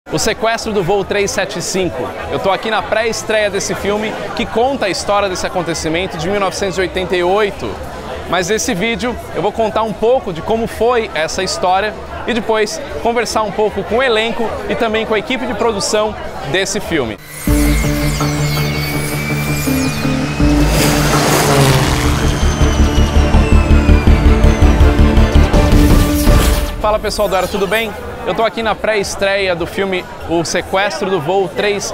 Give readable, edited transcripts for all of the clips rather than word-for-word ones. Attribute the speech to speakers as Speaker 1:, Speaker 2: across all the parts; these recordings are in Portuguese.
Speaker 1: O Sequestro do Voo 375. Eu estou aqui na pré-estreia desse filme que conta a história desse acontecimento de 1988. Mas nesse vídeo eu vou contar um pouco de como foi essa história e depois conversar um pouco com o elenco e também com a equipe de produção desse filme. Fala pessoal do Aero, tudo bem? Eu estou aqui na pré-estreia do filme O Sequestro do Voo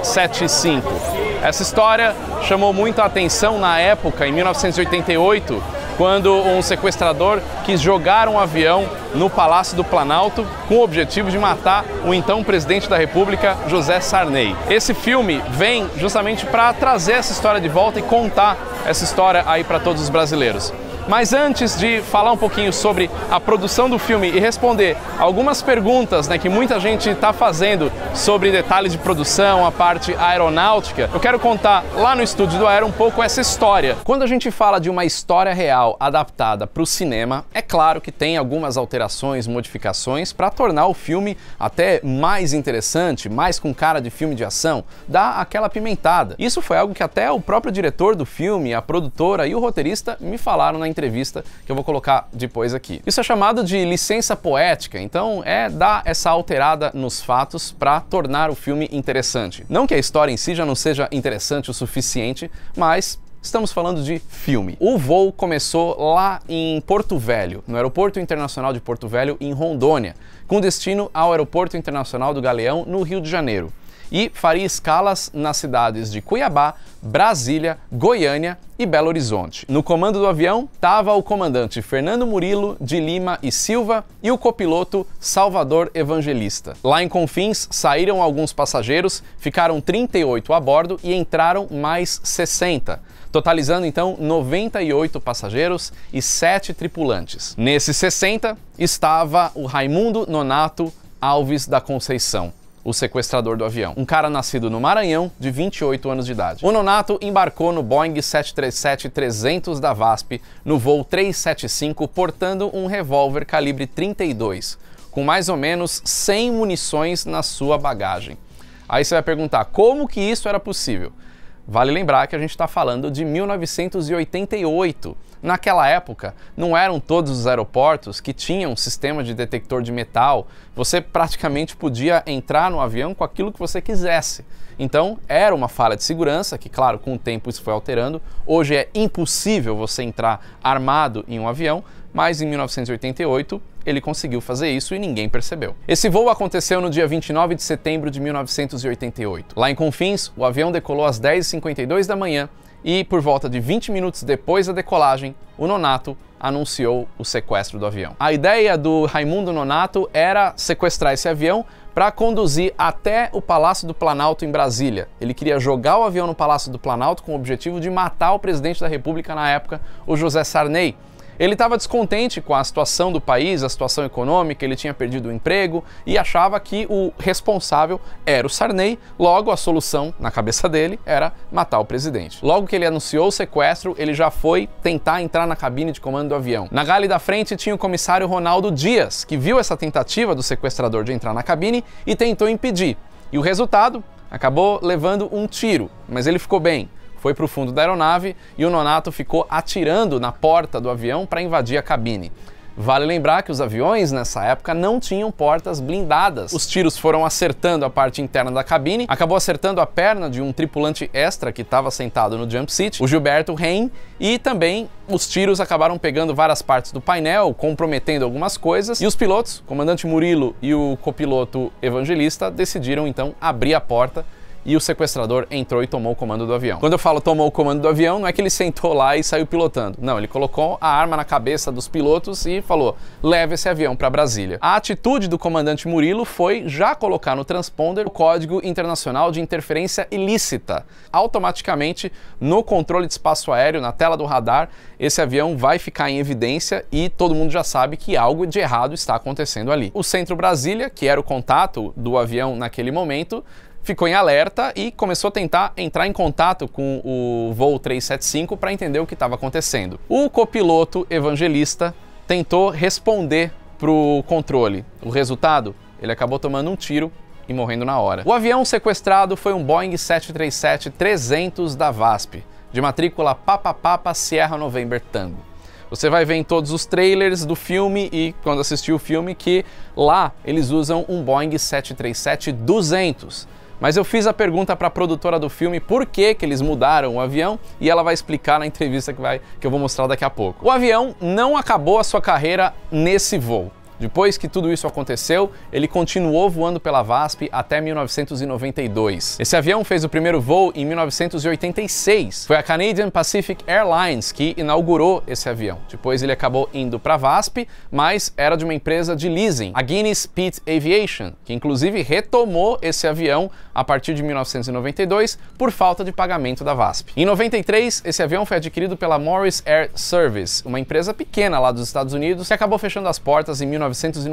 Speaker 1: 375. Essa história chamou muito a atenção na época, em 1988, quando um sequestrador quis jogar um avião no Palácio do Planalto com o objetivo de matar o então presidente da República, José Sarney. Esse filme vem justamente para trazer essa história de volta e contar essa história aí para todos os brasileiros. Mas antes de falar um pouquinho sobre a produção do filme e responder algumas perguntas, que muita gente está fazendo sobre detalhes de produção, a parte aeronáutica, eu quero contar lá no estúdio do Aero um pouco essa história. Quando a gente fala de uma história real adaptada para o cinema, é claro que tem algumas alterações, modificações para tornar o filme até mais interessante, mais com cara de filme de ação, dar aquela pimentada. Isso foi algo que até o próprio diretor do filme, a produtora e o roteirista me falaram na entrevista que eu vou colocar depois aqui. Isso é chamado de licença poética, então é dar essa alterada nos fatos para tornar o filme interessante. Não que a história em si já não seja interessante o suficiente, mas estamos falando de filme. O voo começou lá em Porto Velho, no Aeroporto Internacional de Porto Velho, em Rondônia, com destino ao Aeroporto Internacional do Galeão, no Rio de Janeiro. E faria escalas nas cidades de Cuiabá, Brasília, Goiânia e Belo Horizonte. No comando do avião estava o comandante Fernando Murilo de Lima e Silva e o copiloto Salvador Evangelista. Lá em Confins saíram alguns passageiros, ficaram 38 a bordo e entraram mais 60. Totalizando então 98 passageiros e 7 tripulantes. Nesses 60 estava o Raimundo Nonato Alves da Conceição, o sequestrador do avião. Um cara nascido no Maranhão, de 28 anos de idade. O Nonato embarcou no Boeing 737-300 da VASP, no voo 375, portando um revólver calibre 32, com mais ou menos 100 munições na sua bagagem. Aí você vai perguntar, como que isso era possível? Vale lembrar que a gente está falando de 1988. Naquela época, não eram todos os aeroportos que tinham um sistema de detector de metal. Você praticamente podia entrar no avião com aquilo que você quisesse. Então, era uma falha de segurança, que claro, com o tempo isso foi alterando. Hoje é impossível você entrar armado em um avião, mas em 1988 ele conseguiu fazer isso e ninguém percebeu. Esse voo aconteceu no dia 29 de setembro de 1988. Lá em Confins, o avião decolou às 10h52 da manhã e, por volta de 20 minutos depois da decolagem, o Nonato anunciou o sequestro do avião. A ideia do Raimundo Nonato era sequestrar esse avião para conduzir até o Palácio do Planalto em Brasília. Ele queria jogar o avião no Palácio do Planalto com o objetivo de matar o presidente da República na época, o José Sarney. Ele estava descontente com a situação do país, a situação econômica, ele tinha perdido o emprego e achava que o responsável era o Sarney, logo a solução, na cabeça dele, era matar o presidente. Logo que ele anunciou o sequestro, ele já foi tentar entrar na cabine de comando do avião. Na gale da frente tinha o comissário Ronaldo Dias, que viu essa tentativa do sequestrador de entrar na cabine e tentou impedir. E o resultado? Acabou levando um tiro, mas ele ficou bem. Foi para o fundo da aeronave e o Nonato ficou atirando na porta do avião para invadir a cabine. Vale lembrar que os aviões nessa época não tinham portas blindadas. Os tiros foram acertando a parte interna da cabine, acabou acertando a perna de um tripulante extra que estava sentado no jump seat, o Gilberto Reim, e também os tiros acabaram pegando várias partes do painel, comprometendo algumas coisas, e os pilotos, o comandante Murilo e o copiloto Evangelista, decidiram então abrir a porta e o sequestrador entrou e tomou o comando do avião. Quando eu falo tomou o comando do avião, não é que ele sentou lá e saiu pilotando. Não, ele colocou a arma na cabeça dos pilotos e falou, leve esse avião para Brasília. A atitude do comandante Murilo foi já colocar no transponder o Código Internacional de Interferência Ilícita. Automaticamente, no controle de espaço aéreo, na tela do radar, esse avião vai ficar em evidência e todo mundo já sabe que algo de errado está acontecendo ali. O Centro Brasília, que era o contato do avião naquele momento, ficou em alerta e começou a tentar entrar em contato com o voo 375 para entender o que estava acontecendo. O copiloto Evangelista tentou responder para o controle. O resultado? Ele acabou tomando um tiro e morrendo na hora. O avião sequestrado foi um Boeing 737-300 da VASP, de matrícula Papa Papa Sierra November Tango. Você vai ver em todos os trailers do filme e quando assistir o filme que lá eles usam um Boeing 737-200. Mas eu fiz a pergunta para a produtora do filme por que eles mudaram o avião e ela vai explicar na entrevista que eu vou mostrar daqui a pouco. O avião não acabou a sua carreira nesse voo. Depois que tudo isso aconteceu, ele continuou voando pela VASP até 1992. Esse avião fez o primeiro voo em 1986. Foi a Canadian Pacific Airlines que inaugurou esse avião. Depois ele acabou indo para a VASP, mas era de uma empresa de leasing, a Guinness Pitt Aviation, que inclusive retomou esse avião a partir de 1992 por falta de pagamento da VASP. Em 93, esse avião foi adquirido pela Morris Air Service, uma empresa pequena lá dos Estados Unidos, que acabou fechando as portas em 1994.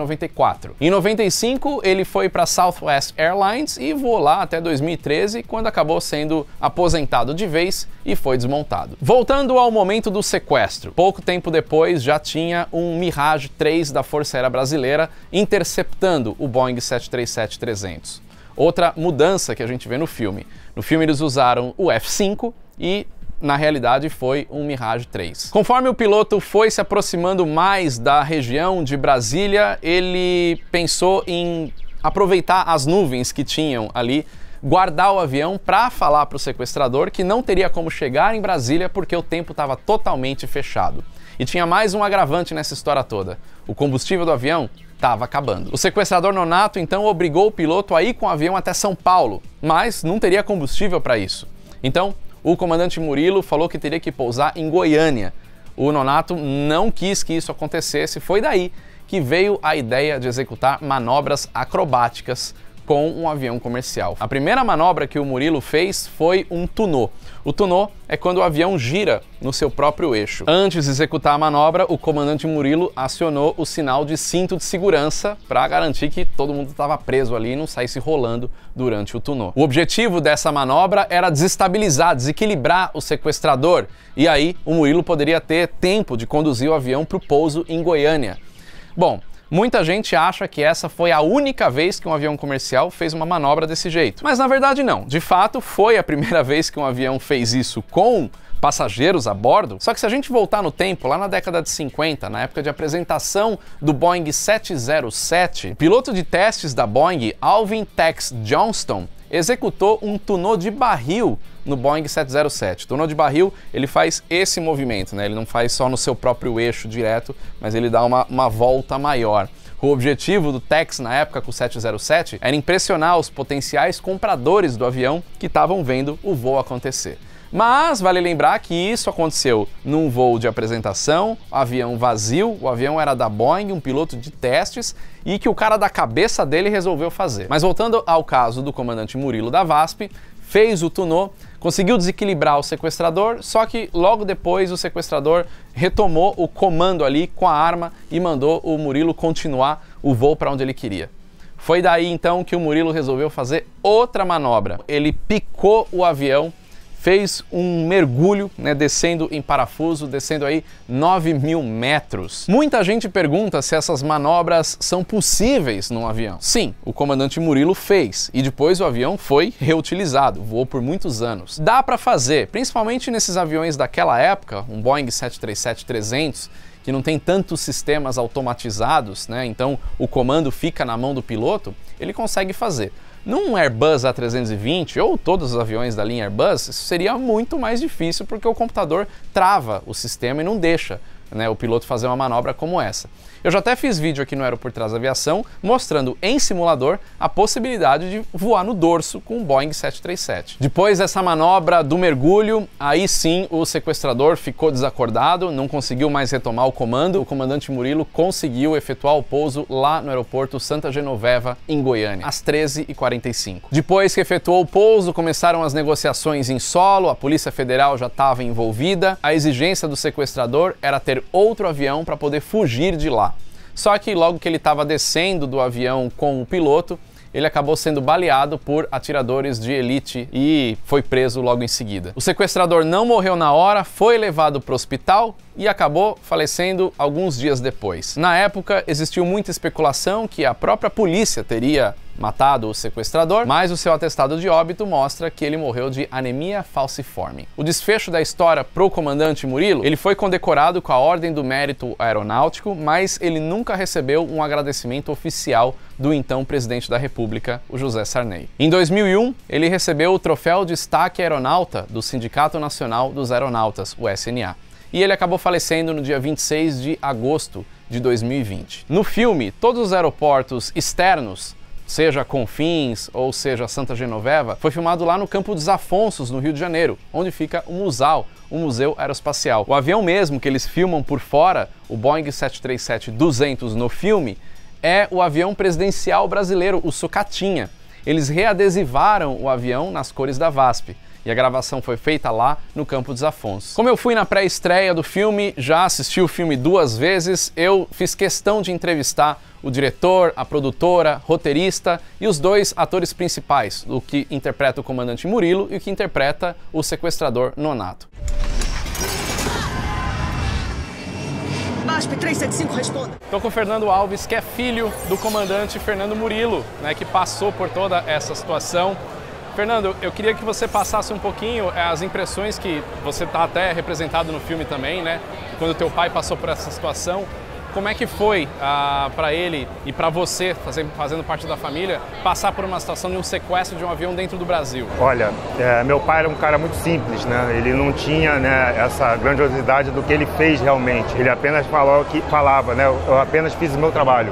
Speaker 1: Em 95, ele foi para Southwest Airlines e voou lá até 2013, quando acabou sendo aposentado de vez e foi desmontado. Voltando ao momento do sequestro, pouco tempo depois já tinha um Mirage 3 da Força Aérea Brasileira interceptando o Boeing 737-300. Outra mudança que a gente vê no filme. No filme eles usaram o F-5 e na realidade foi um Mirage 3. Conforme o piloto foi se aproximando mais da região de Brasília, ele pensou em aproveitar as nuvens que tinham ali, guardar o avião para falar para o sequestrador que não teria como chegar em Brasília porque o tempo estava totalmente fechado. E tinha mais um agravante nessa história toda. O combustível do avião estava acabando. O sequestrador nonato então obrigou o piloto a ir com o avião até São Paulo, mas não teria combustível para isso. Então, o comandante Murilo falou que teria que pousar em Goiânia. O nonato não quis que isso acontecesse, foi daí que veio a ideia de executar manobras acrobáticas com um avião comercial. A primeira manobra que o Murilo fez foi um tunô. O tunô é quando o avião gira no seu próprio eixo. Antes de executar a manobra, o comandante Murilo acionou o sinal de cinto de segurança para garantir que todo mundo estava preso ali e não saísse rolando durante o tunô. O objetivo dessa manobra era desestabilizar, desequilibrar o sequestrador, e aí o Murilo poderia ter tempo de conduzir o avião para o pouso em Goiânia. Bom, muita gente acha que essa foi a única vez que um avião comercial fez uma manobra desse jeito. Mas na verdade não. De fato, foi a primeira vez que um avião fez isso com passageiros a bordo. Só que se a gente voltar no tempo, lá na década de 50, na época de apresentação do Boeing 707, o piloto de testes da Boeing, Alvin Tex Johnston, executou um tunô de barril no Boeing 707. O tunô de barril, ele faz esse movimento, né? Ele não faz só no seu próprio eixo direto, mas ele dá uma volta maior. O objetivo do Tex na época com o 707 era impressionar os potenciais compradores do avião que estavam vendo o voo acontecer. Mas vale lembrar que isso aconteceu num voo de apresentação, avião vazio, o avião era da Boeing, um piloto de testes, e que o cara da cabeça dele resolveu fazer. Mas voltando ao caso do comandante Murilo da VASP, fez o tunô, conseguiu desequilibrar o sequestrador, só que logo depois o sequestrador retomou o comando ali com a arma e mandou o Murilo continuar o voo para onde ele queria. Foi daí então que o Murilo resolveu fazer outra manobra. Ele picou o avião, fez um mergulho, né, descendo em parafuso, descendo aí 9.000 metros. Muita gente pergunta se essas manobras são possíveis num avião. Sim, o comandante Murilo fez e depois o avião foi reutilizado, voou por muitos anos. Dá para fazer, principalmente nesses aviões daquela época, um Boeing 737-300, que não tem tantos sistemas automatizados, né? Então o comando fica na mão do piloto, ele consegue fazer. Num Airbus A320 ou todos os aviões da linha Airbus, isso seria muito mais difícil porque o computador trava o sistema e não deixa, né, o piloto fazer uma manobra como essa. Eu já até fiz vídeo aqui no Aero por Trás da Aviação mostrando em simulador a possibilidade de voar no dorso com o Boeing 737. Depois dessa manobra do mergulho, aí sim o sequestrador ficou desacordado, não conseguiu mais retomar o comando. O comandante Murilo conseguiu efetuar o pouso lá no aeroporto Santa Genoveva, em Goiânia, às 13h45. Depois que efetuou o pouso, começaram as negociações em solo, a Polícia Federal já estava envolvida. A exigência do sequestrador era ter outro avião para poder fugir de lá. Só que logo que ele estava descendo do avião com o piloto, ele acabou sendo baleado por atiradores de elite e foi preso logo em seguida. O sequestrador não morreu na hora, foi levado para o hospital, e acabou falecendo alguns dias depois. Na época, existiu muita especulação que a própria polícia teria matado o sequestrador, mas o seu atestado de óbito mostra que ele morreu de anemia falciforme. O desfecho da história pro comandante Murilo, ele foi condecorado com a Ordem do Mérito Aeronáutico, mas ele nunca recebeu um agradecimento oficial do então presidente da República, o José Sarney. Em 2001, ele recebeu o Troféu Destaque Aeronauta do Sindicato Nacional dos Aeronautas, o SNA. E ele acabou falecendo no dia 26 de agosto de 2020. No filme, todos os aeroportos externos, seja Confins ou seja Santa Genoveva, foi filmado lá no Campo dos Afonsos, no Rio de Janeiro, onde fica o MUSAL, o Museu Aeroespacial. O avião mesmo que eles filmam por fora, o Boeing 737-200 no filme, é o avião presidencial brasileiro, o Sucatinha. Eles readesivaram o avião nas cores da VASP. E a gravação foi feita lá no Campo dos Afonsos. Como eu fui na pré-estreia do filme, já assisti o filme 2 vezes, eu fiz questão de entrevistar o diretor, a produtora, roteirista e os 2 atores principais, o que interpreta o comandante Murilo e o que interpreta o sequestrador Nonato.
Speaker 2: VASP 375, responda.
Speaker 1: Estou com o Fernando Alves, que é filho do comandante Fernando Murilo, né, que passou por toda essa situação. Fernando, eu queria que você passasse um pouquinho as impressões que você está até representado no filme também, né? Quando teu pai passou por essa situação, como é que foi para ele e para você, fazendo parte da família, passar por uma situação de um sequestro de um avião dentro do Brasil?
Speaker 3: Olha, meu pai era um cara muito simples, né? Ele não tinha, né, essa grandiosidade do que ele fez realmente. Ele apenas falava, né? Eu apenas fiz o meu trabalho.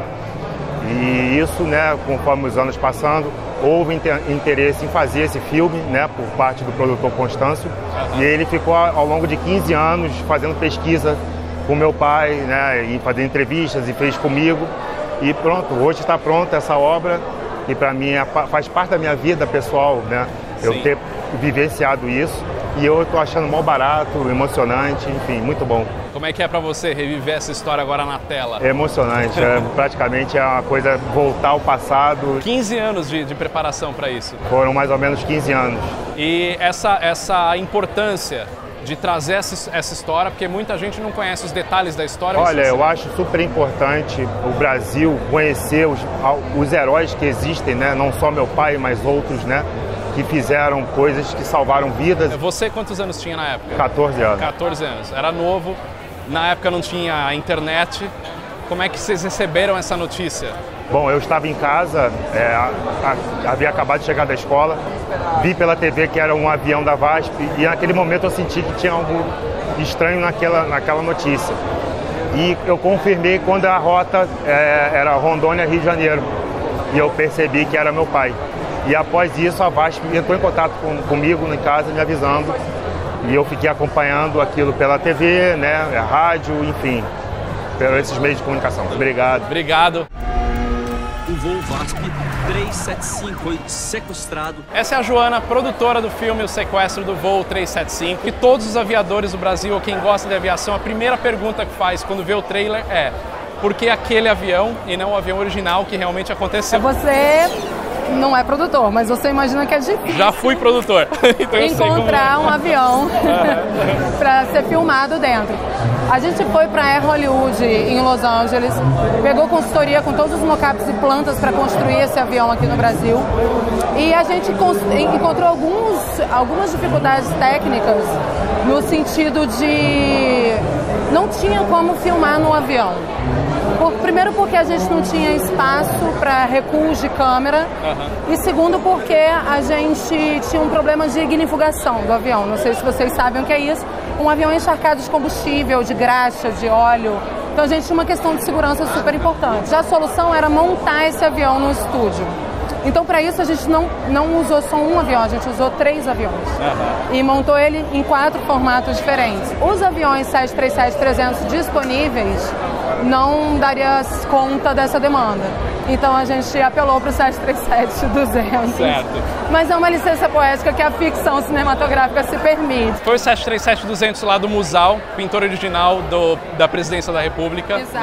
Speaker 3: E isso, né, conforme os anos passando, houve interesse em fazer esse filme, né, por parte do produtor Constâncio. E ele ficou ao longo de 15 anos fazendo pesquisa com meu pai, né, e fazendo entrevistas e fez comigo. E pronto, hoje está pronta essa obra e para mim faz parte da minha vida pessoal, né, eu ter vivenciado isso. E eu estou achando mó barato, emocionante, enfim, muito bom.
Speaker 1: Como é que é para você reviver essa história agora na tela?
Speaker 3: É emocionante, praticamente é uma coisa voltar ao passado.
Speaker 1: 15 anos de preparação para isso.
Speaker 3: Foram mais ou menos 15 anos.
Speaker 1: E essa importância de trazer essa história, porque muita gente não conhece os detalhes da história.
Speaker 3: Olha, eu acho super importante o Brasil conhecer os heróis que existem, né? Não só meu pai, mas outros, né? Que fizeram coisas que salvaram vidas.
Speaker 1: Você quantos anos tinha na época?
Speaker 3: 14 anos.
Speaker 1: 14 anos. Era novo, na época não tinha internet. Como é que vocês receberam essa notícia?
Speaker 3: Bom, eu estava em casa, havia acabado de chegar da escola, vi pela TV que era um avião da VASP e naquele momento eu senti que tinha algo estranho naquela notícia. E eu confirmei quando a rota era Rondônia, Rio de Janeiro, e eu percebi que era meu pai. E após isso a VASP entrou em contato comigo em casa me avisando e eu fiquei acompanhando aquilo pela TV, né, rádio, enfim, por esses meios de comunicação. Obrigado.
Speaker 1: Obrigado.
Speaker 2: O voo VASP 375 foi sequestrado.
Speaker 1: Essa é a Joana, produtora do filme O Sequestro do Voo 375. E todos os aviadores do Brasil, ou quem gosta de aviação, a primeira pergunta que faz quando vê o trailer é: por que aquele avião e não o avião original que realmente aconteceu?
Speaker 4: Você não é produtor, mas você imagina que é difícil.
Speaker 1: Já fui produtor. Então
Speaker 4: encontrar um avião para ser filmado dentro. A gente foi para Air Hollywood em Los Angeles, pegou consultoria com todos os mockups e plantas para construir esse avião aqui no Brasil. E a gente encontrou algumas dificuldades técnicas no sentido de não tinha como filmar no avião. Primeiro porque a gente não tinha espaço para recuos de câmera e segundo porque a gente tinha um problema de ignifugação do avião. Não sei se vocês sabem o que é isso. Um avião encharcado de combustível, de graxa, de óleo. Então a gente tinha uma questão de segurança super importante. Já a solução era montar esse avião no estúdio. Então, para isso, a gente não usou só um avião, a gente usou 3 aviões. E montou ele em 4 formatos diferentes. Os aviões 737-300 disponíveis não daria conta dessa demanda. Então, a gente apelou para o 737-200.
Speaker 1: Certo.
Speaker 4: Mas é uma licença poética que a ficção cinematográfica se permite.
Speaker 1: Foi o 737-200 lá do MUSAL, pintor original da Presidência da República.
Speaker 4: Exato.
Speaker 1: Né?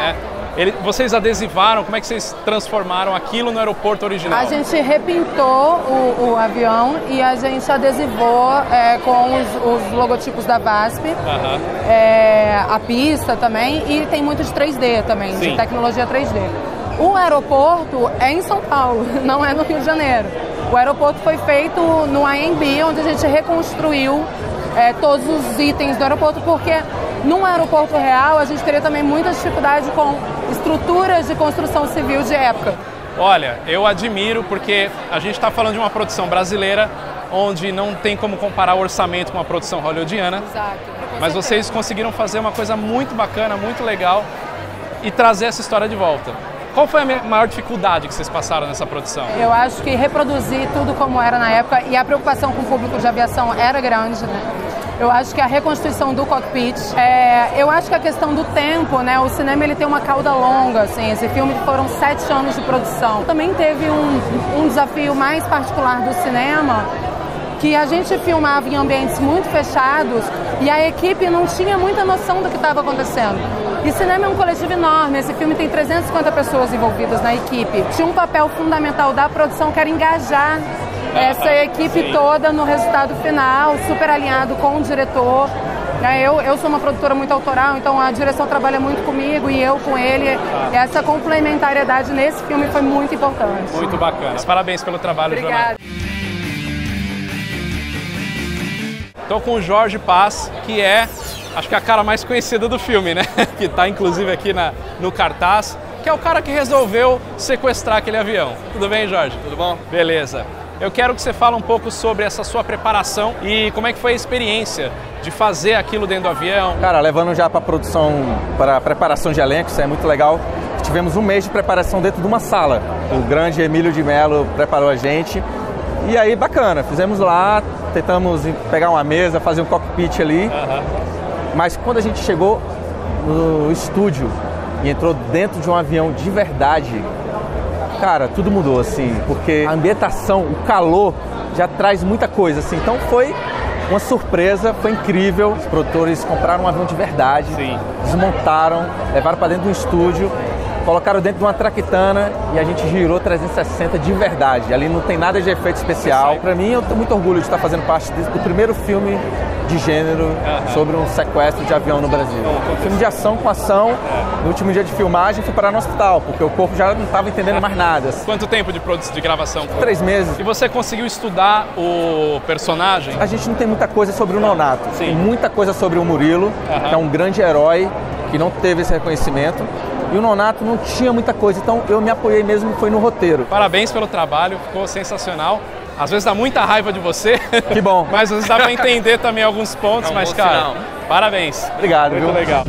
Speaker 1: Vocês adesivaram, como é que vocês transformaram aquilo no aeroporto original?
Speaker 4: A gente repintou o avião e a gente adesivou com os logotipos da VASP, a pista também, e tem muito de 3D também, de tecnologia 3D. O aeroporto é em São Paulo, não é no Rio de Janeiro. O aeroporto foi feito no AMB, onde a gente reconstruiu todos os itens do aeroporto, porque num aeroporto real a gente teria também muita dificuldade com estruturas de construção civil de época.
Speaker 1: Olha, eu admiro porque a gente está falando de uma produção brasileira onde não tem como comparar o orçamento com uma produção hollywoodiana.
Speaker 4: Exato.
Speaker 1: Mas vocês conseguiram fazer uma coisa muito bacana, muito legal e trazer essa história de volta. Qual foi a maior dificuldade que vocês passaram nessa produção?
Speaker 4: Eu acho que reproduzir tudo como era na época, e a preocupação com o público de aviação era grande, né? Eu acho que a reconstituição do cockpit, eu acho que a questão do tempo, né? O cinema ele tem uma cauda longa, assim, esse filme foram 7 anos de produção. Também teve um desafio mais particular do cinema, que a gente filmava em ambientes muito fechados e a equipe não tinha muita noção do que estava acontecendo. E cinema é um coletivo enorme, esse filme tem 350 pessoas envolvidas na equipe. Tinha um papel fundamental da produção que era engajar essa equipe toda no resultado final, super alinhado com o diretor. Eu sou uma produtora muito autoral, então a direção trabalha muito comigo e eu com ele. Essa complementariedade nesse filme foi muito importante.
Speaker 1: Muito bacana. Parabéns pelo trabalho,
Speaker 4: Obrigada.
Speaker 1: Estou com o Jorge Paz, que é, acho que a cara mais conhecida do filme, né? Que está inclusive aqui no cartaz, que é o cara que resolveu sequestrar aquele avião. Tudo bem, Jorge?
Speaker 5: Tudo bom?
Speaker 1: Beleza. Eu quero que você fale um pouco sobre essa sua preparação e como é que foi a experiência de fazer aquilo dentro do avião.
Speaker 5: Cara, levando já para produção, para a preparação de elenco, isso é muito legal. Tivemos um mês de preparação dentro de uma sala. O grande Emílio de Mello preparou a gente. E aí, bacana, fizemos lá, tentamos pegar uma mesa, fazer um cockpit ali. Mas quando a gente chegou no estúdio e entrou dentro de um avião de verdade, cara, tudo mudou, assim, porque a ambientação, o calor já traz muita coisa, assim. Então foi uma surpresa, foi incrível. Os produtores compraram um avião de verdade, desmontaram, levaram para dentro do estúdio, colocaram dentro de uma traquitana e a gente girou 360 de verdade. Ali não tem nada de efeito especial. Para mim, eu tenho muito orgulho de estar fazendo parte do primeiro filme de gênero sobre um sequestro de avião no Brasil. Um filme de ação com ação. No último dia de filmagem, fui parar no hospital, porque o corpo já não estava entendendo mais nada.
Speaker 1: Quanto tempo de gravação?
Speaker 5: 3 meses.
Speaker 1: E você conseguiu estudar o personagem?
Speaker 5: A gente não tem muita coisa sobre o Nonato. Tem muita coisa sobre o Murilo, que é um grande herói que não teve esse reconhecimento. E o Nonato não tinha muita coisa, então eu me apoiei mesmo, foi no roteiro.
Speaker 1: Parabéns pelo trabalho, ficou sensacional. Às vezes dá muita raiva de você.
Speaker 5: Que bom.
Speaker 1: Mas às vezes dá pra entender também alguns pontos, mas cara, final. Parabéns.
Speaker 5: Obrigado.
Speaker 1: Muito legal.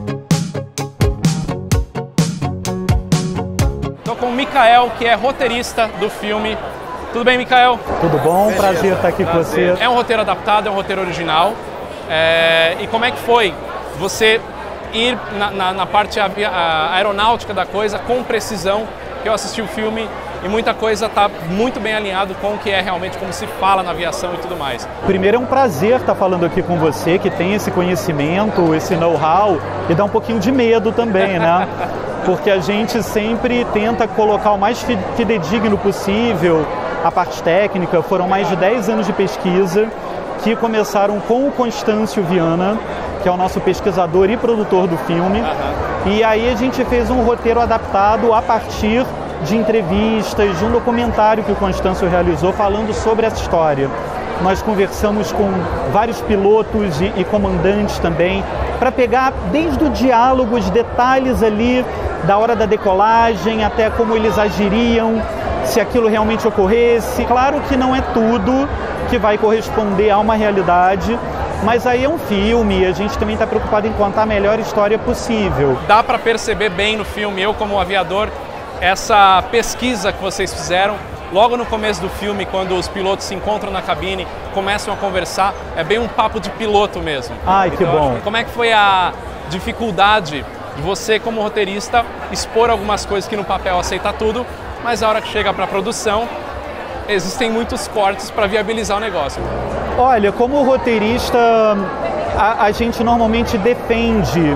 Speaker 1: Tô com o Mikael, que é roteirista do filme. Tudo bem, Mikael?
Speaker 6: Tudo bom? Beleza. Prazer estar aqui com você.
Speaker 1: É um roteiro adaptado, é um roteiro original. E como é que foi você ir na parte aeronáutica da coisa com precisão? Eu assisti o filme e muita coisa está muito bem alinhado com o que é realmente como se fala na aviação e tudo mais.
Speaker 6: Primeiro é um prazer estar falando aqui com você, que tem esse conhecimento, esse know-how, e dá um pouquinho de medo também, né? Porque a gente sempre tenta colocar o mais fidedigno possível a parte técnica. Foram mais de 10 anos de pesquisa que começaram com o Constâncio Viana, que é o nosso pesquisador e produtor do filme. E aí a gente fez um roteiro adaptado a partir de entrevistas, de um documentário que o Constâncio realizou falando sobre essa história. Nós conversamos com vários pilotos e comandantes também, para pegar desde o diálogo, os detalhes ali da hora da decolagem, até como eles agiriam, se aquilo realmente ocorresse. Claro que não é tudo que vai corresponder a uma realidade, mas aí é um filme e a gente também está preocupado em contar a melhor história possível.
Speaker 1: Dá para perceber bem no filme, eu como aviador, essa pesquisa que vocês fizeram. Logo no começo do filme, quando os pilotos se encontram na cabine, começam a conversar, é bem um papo de piloto mesmo.
Speaker 6: Ai, que bom.
Speaker 1: Como é que foi a dificuldade de você, como roteirista, expor algumas coisas que no papel aceita tudo, mas a hora que chega para a produção, existem muitos cortes para viabilizar o negócio?
Speaker 6: Olha, como roteirista, a gente normalmente defende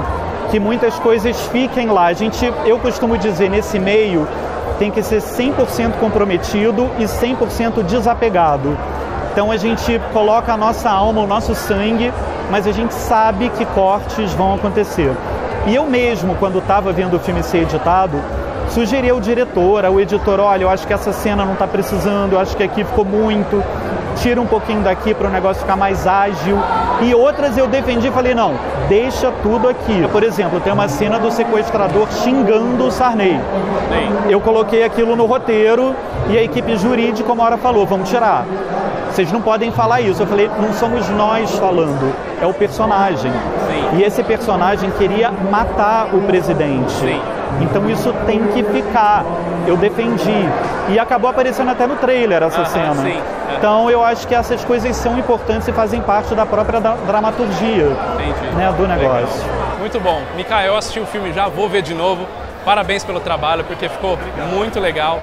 Speaker 6: que muitas coisas fiquem lá. Eu costumo dizer, nesse meio, tem que ser 100% comprometido e 100% desapegado. Então a gente coloca a nossa alma, o nosso sangue, mas a gente sabe que cortes vão acontecer. E eu mesmo, quando estava vendo o filme ser editado, sugeri ao diretor, ao editor, olha, eu acho que essa cena não está precisando, eu acho que aqui ficou muito, tira um pouquinho daqui para o negócio ficar mais ágil. E outras eu defendi e falei, não, deixa tudo aqui. Por exemplo, tem uma cena do sequestrador xingando o Sarney. Eu coloquei aquilo no roteiro e a equipe jurídica uma hora falou, vamos tirar. Vocês não podem falar isso. Eu falei, não somos nós falando, é o personagem. Sim. E esse personagem queria matar o presidente. Sim. Então isso tem que ficar. Eu defendi. E acabou aparecendo até no trailer essa cena. Sim. Então eu acho que essas coisas são importantes e fazem parte da própria dramaturgia, né, do negócio.
Speaker 1: Legal. Muito bom. Mikael, eu assisti o filme já, vou ver de novo. Parabéns pelo trabalho, porque ficou muito legal.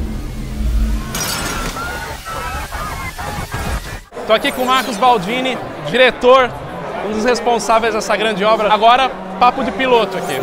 Speaker 1: Estou aqui com o Marcos Baldini, diretor, um dos responsáveis dessa grande obra. Agora, papo de piloto aqui.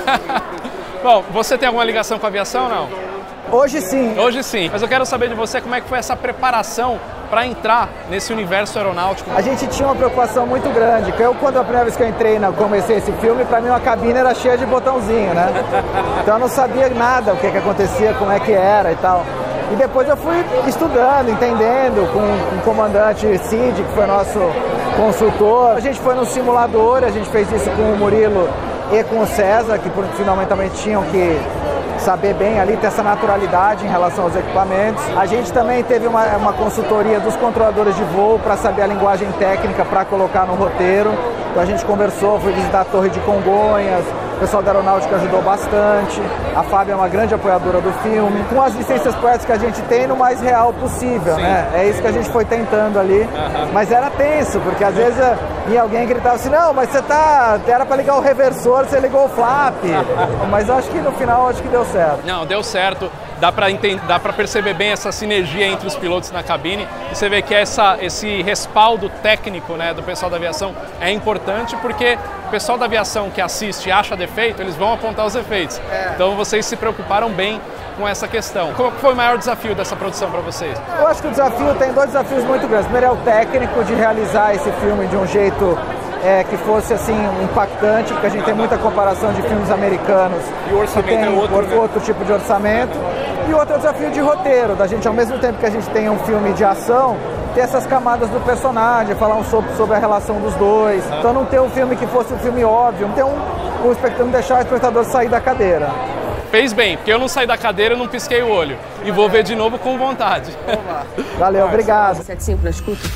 Speaker 1: Bom, você tem alguma ligação com a aviação ou não?
Speaker 7: Hoje sim.
Speaker 1: Hoje sim. Mas eu quero saber de você como é que foi essa preparação para entrar nesse universo aeronáutico.
Speaker 7: A gente tinha uma preocupação muito grande. Quando a primeira vez que eu entrei, comecei esse filme, para mim a cabine era cheia de botãozinho, né? Então eu não sabia nada o que acontecia, como é que era e tal. E depois eu fui estudando, entendendo, com o comandante Cid, que foi nosso consultor. A gente foi no simulador, a gente fez isso com o Murilo e com o César, que finalmente também tinham que saber bem ali, ter essa naturalidade em relação aos equipamentos. A gente também teve uma consultoria dos controladores de voo para saber a linguagem técnica para colocar no roteiro. Então a gente conversou, foi visitar a Torre de Congonhas, o pessoal da aeronáutica ajudou bastante, a Fábio é uma grande apoiadora do filme, com as licenças poéticas que a gente tem no mais real possível, né? É isso que a gente foi tentando ali, mas era tenso, porque às vezes ia alguém e gritava assim, não, mas era para ligar o reversor, você ligou o flap, mas acho que no final acho que deu certo.
Speaker 1: Não, deu certo. Dá para perceber bem essa sinergia entre os pilotos na cabine e você vê que esse respaldo técnico, né, do pessoal da aviação é importante porque o pessoal da aviação que assiste e acha defeito, eles vão apontar os defeitos. Então vocês se preocuparam bem com essa questão. Qual foi o maior desafio dessa produção para vocês?
Speaker 7: Eu acho que o desafio tem dois desafios muito grandes. Primeiro é o técnico de realizar esse filme de um jeito que fosse assim impactante, porque a gente tem muita comparação de filmes americanos
Speaker 1: e o orçamento
Speaker 7: que tem
Speaker 1: outro
Speaker 7: tipo de orçamento. E outro desafio de roteiro, da gente ao mesmo tempo que a gente tem um filme de ação, ter essas camadas do personagem, falar sobre a relação dos dois. Então não ter um filme que fosse um filme óbvio, não ter o espectador, não deixar o espectador sair da cadeira.
Speaker 1: Fez bem, porque eu não saí da cadeira e não pisquei o olho. E vou ver de novo com vontade.
Speaker 7: Valeu, obrigado.
Speaker 8: 75 na escuta.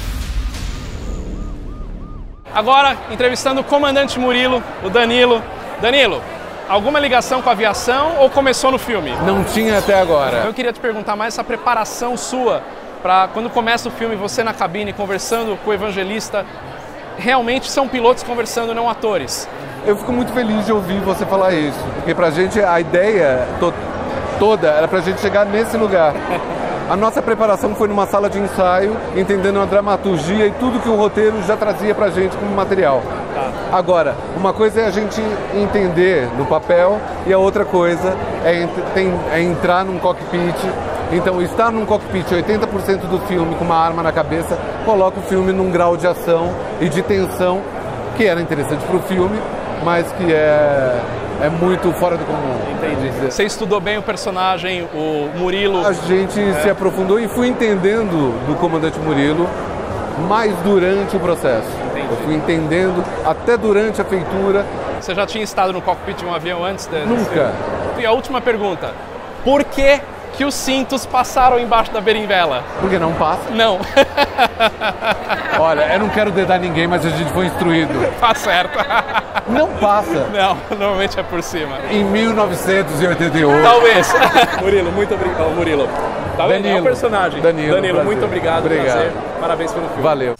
Speaker 1: Agora, entrevistando o comandante Murilo, o Danilo. Danilo, alguma ligação com a aviação ou começou no filme?
Speaker 9: Não tinha até agora.
Speaker 1: Eu queria te perguntar mais essa preparação sua para quando começa o filme, você na cabine conversando com o Evangelista, realmente são pilotos conversando, não atores.
Speaker 9: Eu fico muito feliz de ouvir você falar isso, porque pra gente a ideia toda era pra gente chegar nesse lugar. A nossa preparação foi numa sala de ensaio, entendendo a dramaturgia e tudo que o roteiro já trazia pra gente como material. Agora, uma coisa é a gente entender no papel e a outra coisa é entrar num cockpit. Então, estar num cockpit 80% do filme com uma arma na cabeça coloca o filme num grau de ação e de tensão que era interessante pro filme, mas que é muito fora do comum.
Speaker 1: Entendi. Você estudou bem o personagem, o Murilo?
Speaker 9: A gente se aprofundou e fui entendendo do comandante Murilo mais durante o processo. Entendi. Eu fui entendendo até durante a feitura.
Speaker 1: Você já tinha estado no cockpit de um avião antes desse?
Speaker 9: Nunca.
Speaker 1: E a última pergunta, por que os cintos passaram embaixo da berinjela?
Speaker 9: Porque não passa?
Speaker 1: Não.
Speaker 9: Olha, eu não quero dedar ninguém, mas a gente foi instruído.
Speaker 1: Tá certo.
Speaker 9: Não passa.
Speaker 1: Não, normalmente é por cima.
Speaker 9: Em 1988.
Speaker 1: Talvez. Murilo, muito obrigado. Murilo, tá vendo?
Speaker 9: Danilo,
Speaker 1: é o personagem.
Speaker 9: Danilo,
Speaker 1: muito obrigado.
Speaker 9: Obrigado.
Speaker 1: Prazer. Parabéns pelo filme.
Speaker 9: Valeu.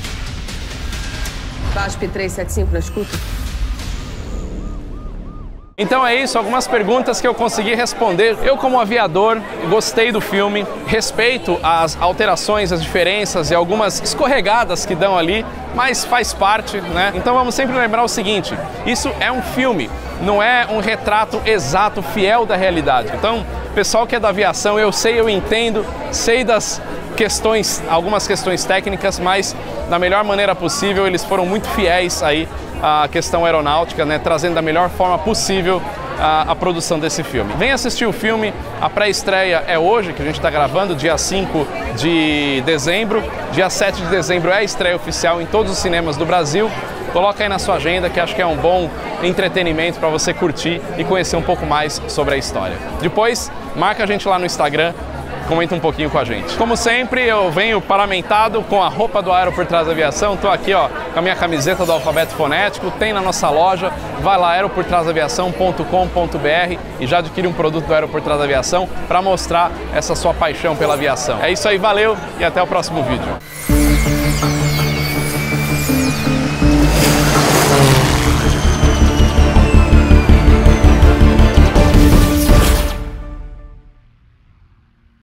Speaker 8: VASP 375 na escuta.
Speaker 1: Então é isso, algumas perguntas que eu consegui responder. Eu, como aviador, gostei do filme, respeito as alterações, as diferenças e algumas escorregadas que dão ali, mas faz parte, né? Então vamos sempre lembrar o seguinte, isso é um filme, não é um retrato exato, fiel da realidade. Então, pessoal que é da aviação, eu sei, eu entendo, sei das questões, algumas questões técnicas, mas da melhor maneira possível, eles foram muito fiéis aí à questão aeronáutica, né, trazendo da melhor forma possível a produção desse filme. Vem assistir o filme, a pré-estreia é hoje, que a gente está gravando, dia 5 de dezembro, dia 7 de dezembro é a estreia oficial em todos os cinemas do Brasil. Coloca aí na sua agenda, que acho que é um bom entretenimento para você curtir e conhecer um pouco mais sobre a história. Depois, marca a gente lá no Instagram, comenta um pouquinho com a gente. Como sempre, eu venho paramentado com a roupa do Aero por Trás da Aviação. Estou aqui ó, com a minha camiseta do alfabeto fonético, tem na nossa loja. Vai lá, aeroportrasaviação.com.br e já adquire um produto do Aero por Trás da Aviação para mostrar essa sua paixão pela aviação. É isso aí, valeu e até o próximo vídeo.